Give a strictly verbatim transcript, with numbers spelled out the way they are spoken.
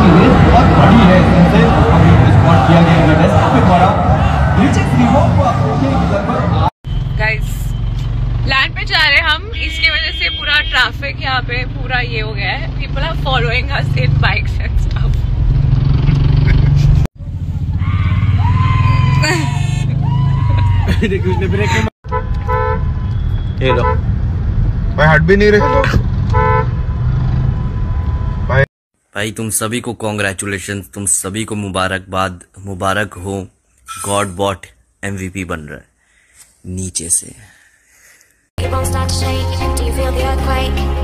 की रेस बहुत बड़ी है, इससे अभी स्पॉट किया गया है डेस्क द्वारा नीचे फ्रीवॉक को आपके लगभग। गाइस लैंड पे जा रहे हैं हम, इसकी वजह से पूरा ट्रैफिक यहाँ पे पूरा ये हो गया है। People are following us in bikes and stuff. उसने ब्रेक ये लो भाई, हट भी नहीं रहे भाई। भाई तुम सभी को कॉन्ग्रेचुलेशन, तुम सभी को मुबारकबाद, मुबारक हो। गॉड बॉट एमवीपी बन रहा है नीचे से। You won't start to shake. Do you feel the earthquake?